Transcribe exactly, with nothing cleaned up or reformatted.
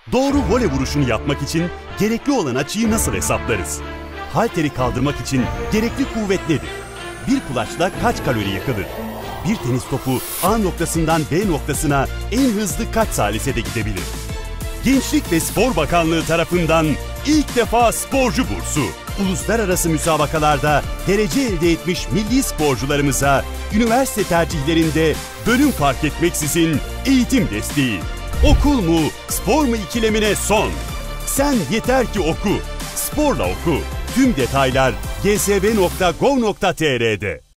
Doğru voley vuruşunu yapmak için gerekli olan açıyı nasıl hesaplarız? Halteri kaldırmak için gerekli kuvvet nedir? Bir kulaçla kaç kalori yakılır? Bir tenis topu A noktasından B noktasına en hızlı kaç salisede gidebilir? Gençlik ve Spor Bakanlığı tarafından ilk defa sporcu bursu. Uluslararası müsabakalarda derece elde etmiş milli sporcularımıza üniversite tercihlerinde bölüm fark etmeksizin eğitim desteği. Okul mu, spor mu ikilemine son. Sen yeter ki oku, sporla oku. Tüm detaylar g s b nokta gov nokta t r'de.